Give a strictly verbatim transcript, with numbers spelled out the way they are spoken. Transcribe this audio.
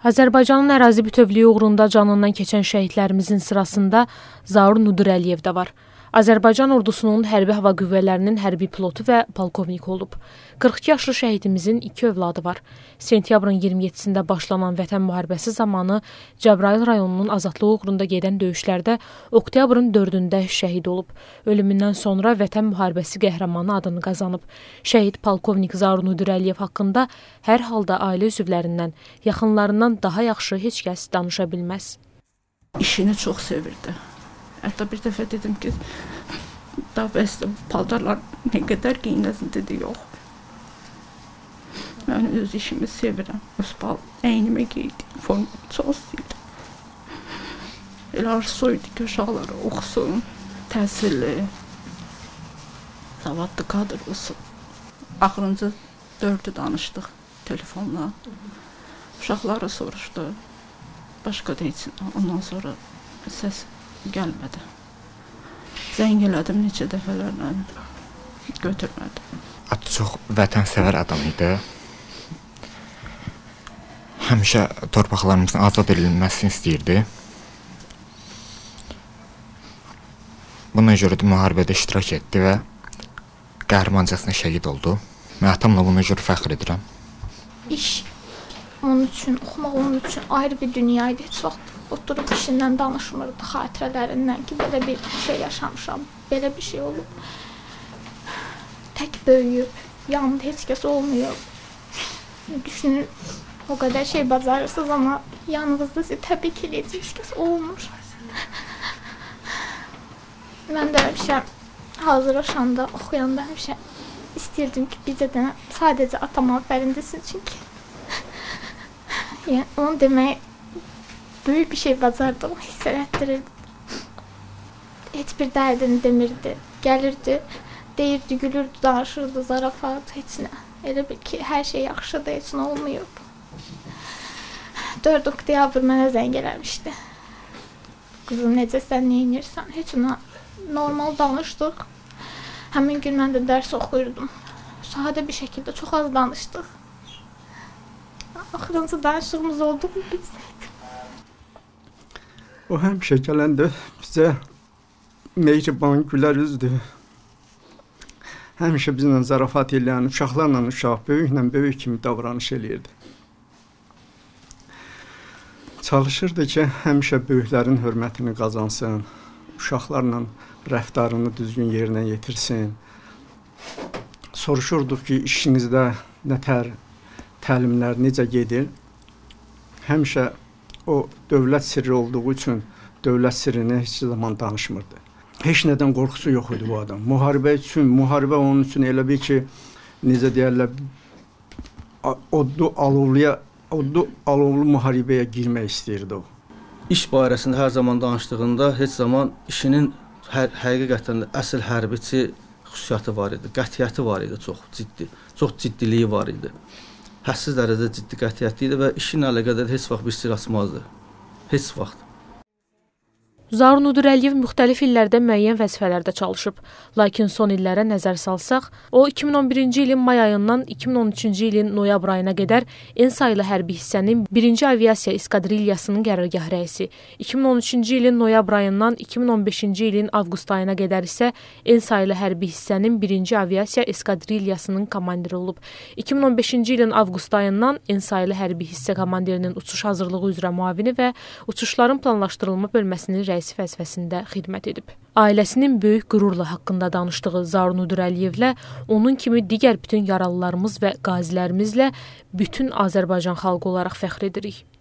Azərbaycanın ərazi bütövlüyü uğrunda canından keçən şəhidlərimizin sırasında Zaur Nudurəliyev də var. Azərbaycan ordusunun hərbi hava qüvvələrinin hərbi pilotu və polkovnik olub. qırx iki yaşlı şəhidimizin iki övladı var. Sentyabrın iyirmi yeddisində başlanan Vətən müharibəsi zamanı Cəbrayıl rayonunun azadlığı uğrunda gedən döyüşlərdə oktyabrın dördündə şəhid olub. Ölümündən sonra Vətən müharibəsi qəhrəmanı adını qazanıb. Şəhid polkovnik Zaur Nudurəliyev haqqında hər halda ailə üzvlərindən, yaxınlarından daha yaxşı heç kəs danışa bilməz. İşini çox sevirdi. Hətta bir dəfə dedim ki, daha bəs paltarlar nə qədər giyinəsin, dedi, yox. Mən öz işimi sevirəm. Öz pal əynimə giydim, formu çox istəyirəm. Elə arzuydu ki, uşaqları oxusun, təhsilli, savadlı kadr olsun. Axırıncı dördü danışdıq telefonla. Uşaqları soruşdu. Başqa da heç, ondan sonra səs gəlmədi. Zəng elədim neçə dəfələrlə, götürmədi. Atı çox vətənsevər adam idi. Həmişə torpaqlarımızın azad edilməsini istəyirdi. Buna görə də müharibədə iştirak etdi və qəhrəmancasına şəhid oldu. Mən atamla buna görə fəxr edirəm. İş onun üçün, oxumaq onun üçün ayrı bir dünya idi. Heç vaxt oturub işindən danışmırdı, xatirələrindən ki, belə bir şey yaşamışam, belə bir şey olub. Tək böyüyüb, yanında heç kəs olmuyor. Düşünün, o qədər şey bacarırsınız, amma yanınızda sizi təbii ki, heç kəs olmur. Mən də həmişə hazırlaşanda, oxuyanda həmişə istəyirdim ki, bizə də sadəcə atama aferin desin, çünki yəni, onu demək böyük bir şey bacardı, onu hiss elətdirirdi. Heç bir dərdini demirdi, gəlirdi, deyirdi, gülürdü, danışırdı, zarafat, heç nə. Elə bil ki, hər şey yaxşıdır, heç nə olmayıb. dörd oktyabr mənə zəng eləmişdi. Qızım, necəsən, nə edirsən? Heç ona normal danışdıq. Həmin gün mən də dərs oxuyurdum. Sadə bir şəkildə çox az danışdıq. Axırıncı danışığımız oldu mu biz? O həmişə gələndə bizə mehriban, gülər üzdü. Həmişə bizlə zarafat eləyən, uşaqlarla uşaq, böyüklə böyük kimi davranış eləyirdi. Çalışırdı ki, həmişə böyüklərin hörmətini qazansın, uşaqlarla rəftarını düzgün yerinə yetirsin. Soruşurduq ki, işinizdə nətər təlimlər necə gedir? Həmişə o dövlət sirri olduğu üçün dövlət sirrini heç zaman danışmırdı. Heç nədən qorxusu yox idi bu adam. Müharibə üçün, müharibə onun üçün elə bir ki, necə deyərlər, odlu alovluya, odlu alovlu müharibəyə girmək istəyirdi o. İş barəsində hər zaman danışdığında heç zaman işinin hər, həqiqətən də əsl hərbiçi xüsusiyyəti var idi, qətiyyəti var idi, çox ciddi, çox ciddiliyi var idi. Həssiz dərəcədə ciddi qətiyyətli idi və işinlə əlaqədar heç vaxt bir sir açmazdı. Heç vaxt. Zaur Nudurəliyev müxtəlif illərdə müəyyən vəzifələrdə çalışıb. Lakin son illərə nəzər salsaq, o iki min on birinci ilin may ayından iki min on üçüncü ilin noyabr ayına qədər en saylı hərbi hissənin birinci aviasiya eskadrilyasının qərargah rəisi, iki min on üçüncü ilin noyabr ayından iki min on beşinci ilin avqust ayına qədər isə en saylı hərbi hissənin birinci aviasiya eskadrilyasının komandiri olub. iki min on beşinci ilin avqust ayından en saylı hərbi hissə komandirinin uçuş hazırlığı üzrə müavini və uçuşların planlaşdırılma bölməsinin rəisi vəzifəsində xidmət edib. Ailəsinin böyük qürurla haqqında danışdığı Zaur Nudurəliyevlə, onun kimi digər bütün yaralılarımız və qazilərimizlə bütün Azərbaycan xalqı olaraq fəxr edirik.